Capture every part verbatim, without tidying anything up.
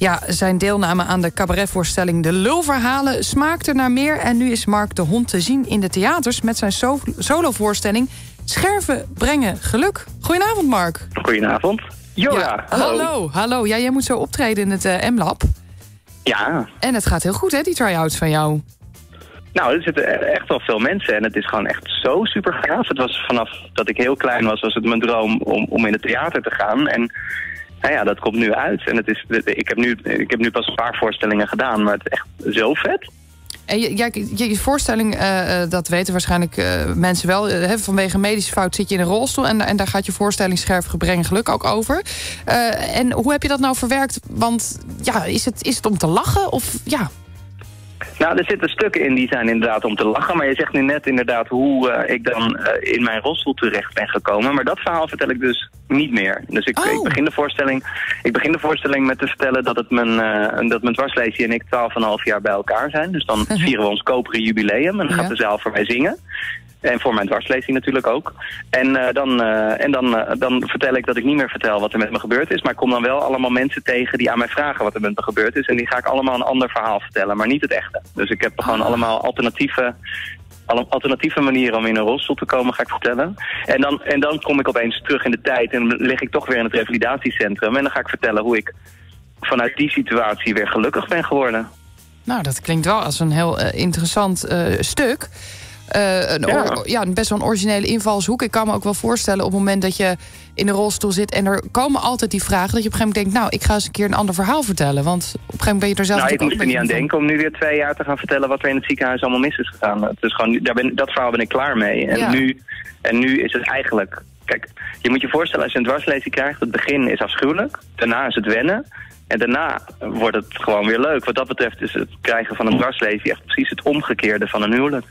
Ja, zijn deelname aan de cabaretvoorstelling De Lulverhalen smaakte naar meer. En nu is Mark de Hond te zien in de theaters met zijn so- solovoorstelling Scherven brengen geluk. Goedenavond, Mark. Goedenavond. Jora, ja, hallo. Hallo, hallo. Ja, jij moet zo optreden in het uh, M-lab. Ja. En het gaat heel goed, hè, die try-outs van jou? Nou, er zitten echt wel veel mensen en het is gewoon echt zo super gaaf. Het was vanaf dat ik heel klein was, was het mijn droom om, om in het theater te gaan. En nou ja, dat komt nu uit. En het is, ik, heb nu, ik heb nu pas een paar voorstellingen gedaan, maar het is echt zo vet. En je, je, je voorstelling, uh, dat weten waarschijnlijk uh, mensen wel. Uh, vanwege medische fout zit je in een rolstoel. En, en daar gaat je voorstelling Scherven brengen geluk ook over. Uh, en hoe heb je dat nou verwerkt? Want ja, is het, is het om te lachen? Of ja... Nou, er zitten stukken in die zijn inderdaad om te lachen. Maar je zegt nu net inderdaad hoe uh, ik dan uh, in mijn rolstoel terecht ben gekomen. Maar dat verhaal vertel ik dus niet meer. Dus ik, oh. ik, begin, de voorstelling, ik begin de voorstelling met te vertellen dat, het mijn, uh, dat mijn dwarsleesje en ik twaalf en een half jaar bij elkaar zijn. Dus dan vieren we ons koperen jubileum en dan gaat de zaal voor mij zingen. En voor mijn dwarslesie natuurlijk ook. En, uh, dan, uh, en dan, uh, dan vertel ik dat ik niet meer vertel wat er met me gebeurd is. Maar ik kom dan wel allemaal mensen tegen die aan mij vragen wat er met me gebeurd is. En die ga ik allemaal een ander verhaal vertellen, maar niet het echte. Dus ik heb gewoon allemaal alternatieve, alternatieve manieren om in een rolstoel te komen, ga ik vertellen. En dan, en dan kom ik opeens terug in de tijd en lig ik toch weer in het revalidatiecentrum. En dan ga ik vertellen hoe ik vanuit die situatie weer gelukkig ben geworden. Nou, dat klinkt wel als een heel uh, interessant uh, stuk. Uh, een ja. Or, ja, best wel een originele invalshoek. Ik kan me ook wel voorstellen op het moment dat je in een rolstoel zit en er komen altijd die vragen, dat je op een gegeven moment denkt, nou, ik ga eens een keer een ander verhaal vertellen. Want op een gegeven moment ben je er zelf nou, ook ik moest er niet aan van. denken om nu weer twee jaar te gaan vertellen wat er in het ziekenhuis allemaal mis is gegaan. Het is gewoon, daar ben, dat verhaal ben ik klaar mee. En, ja. nu, en nu is het eigenlijk, kijk, je moet je voorstellen als je een dwarslesie krijgt, het begin is afschuwelijk, daarna is het wennen. En daarna wordt het gewoon weer leuk. Wat dat betreft is het krijgen van een dwarslesie echt precies het omgekeerde van een huwelijk.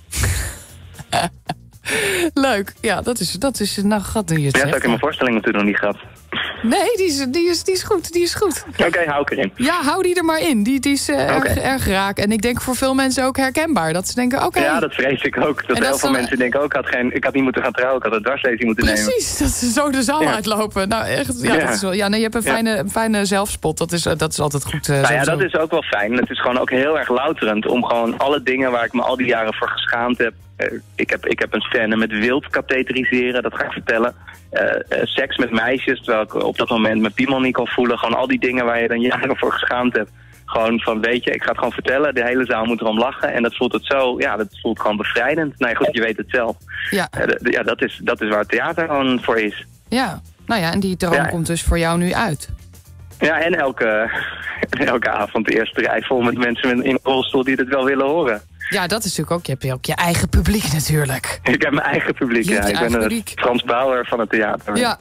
Leuk, ja, dat is, dat is nou, gat die je het Ja, dat zegt. heb ik in mijn voorstelling natuurlijk nog niet gehad. Nee, die is, die, is, die is goed, die is goed. Oké, okay, hou ik erin. Ja, hou die er maar in. Die, die is uh, okay. erg, erg raak. En ik denk voor veel mensen ook herkenbaar. Dat ze denken, oké. Okay. Ja, dat vrees ik ook. Dat, dat heel veel dan... mensen denken ook, ik had, geen, ik had niet moeten gaan trouwen. Ik had een dwarslesie moeten Precies, nemen. Precies, dat ze zo de zaal ja. uitlopen. Nou, echt, ja, ja. Dat is wel, ja, nee, je hebt een fijne, ja. fijne zelfspot. Dat is, dat is altijd goed. Uh, nou ja, dat is ook wel fijn. Het is gewoon ook heel erg louterend om gewoon alle dingen waar ik me al die jaren voor geschaamd heb. Uh, ik, heb ik heb een scène met wild katheteriseren, dat ga ik vertellen. Uh, uh, seks met meisjes, terwijl ik op dat moment mijn piemel niet kon voelen. Gewoon al die dingen waar je dan jaren voor geschaamd hebt. Gewoon van, weet je, ik ga het gewoon vertellen. De hele zaal moet erom lachen. En dat voelt het zo, ja, dat voelt gewoon bevrijdend. Nou ja, goed, je weet het zelf. Ja, uh, de, ja dat, is, dat is waar theater gewoon voor is. Ja, nou ja, en die droom ja. komt dus voor jou nu uit. Ja, en elke, elke avond de eerste rij vol met mensen in een rolstoel die het wel willen horen. Ja, dat is natuurlijk ook, je hebt ook je eigen publiek natuurlijk. Ik heb mijn eigen publiek, ja. Ik ben het Frans Bauer van het theater. Ja.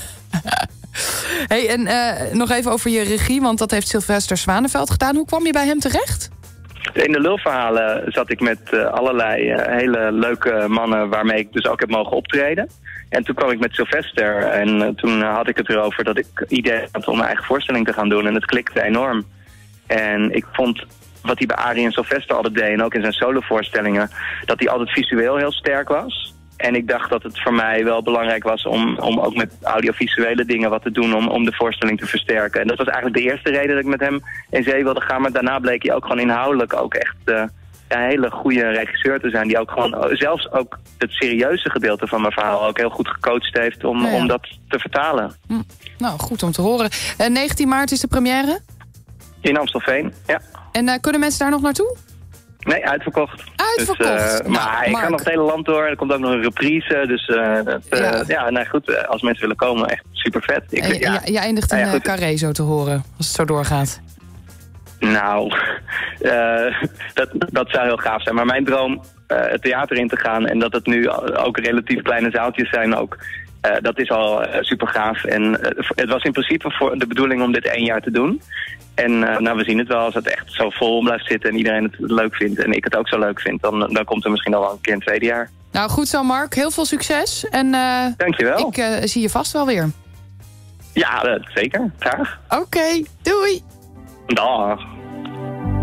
Hey, en uh, nog even over je regie, want dat heeft Sylvester Zwaneveld gedaan. Hoe kwam je bij hem terecht? In de Lulverhalen zat ik met uh, allerlei uh, hele leuke mannen waarmee ik dus ook heb mogen optreden. En toen kwam ik met Sylvester en uh, toen had ik het erover dat ik idee had om mijn eigen voorstelling te gaan doen. En het klikte enorm. En ik vond wat hij bij Arie en Sylvester altijd deed, en ook in zijn solovoorstellingen, dat hij altijd visueel heel sterk was. En ik dacht dat het voor mij wel belangrijk was om, om ook met audiovisuele dingen wat te doen om, om de voorstelling te versterken. En dat was eigenlijk de eerste reden dat ik met hem in zee wilde gaan. Maar daarna bleek hij ook gewoon inhoudelijk ook echt uh, een hele goede regisseur te zijn. Die ook gewoon, zelfs ook het serieuze gedeelte van mijn verhaal ook heel goed gecoacht heeft om, ja, ja. om dat te vertalen. Hm. Nou, goed om te horen. Uh, negentien maart is de première? In Amstelveen, ja. En uh, kunnen mensen daar nog naartoe? Nee, uitverkocht. Uitverkocht. Dus, uh, nou, maar ik Mark. ga nog het hele land door. Er komt ook nog een reprise. Dus uh, dat, uh, ja, ja nou goed, als mensen willen komen, echt super vet. Ik, en, ja. Je, je eindigt in nou ja, Carré zo te horen, als het zo doorgaat. Nou, uh, dat, dat zou heel gaaf zijn. Maar mijn droom, uh, het theater in te gaan en dat het nu ook relatief kleine zaaltjes zijn ook. Uh, dat is al uh, super gaaf. En uh, het was in principe voor de bedoeling om dit één jaar te doen. En uh, nou, we zien het wel, als het echt zo vol blijft zitten en iedereen het leuk vindt en ik het ook zo leuk vind, dan, dan komt er misschien al wel een keer een tweede jaar. Nou, goed zo, Mark. Heel veel succes. En uh, dankjewel. Ik uh, zie je vast wel weer. Ja, uh, zeker. Graag. Oké, okay, doei. Dag.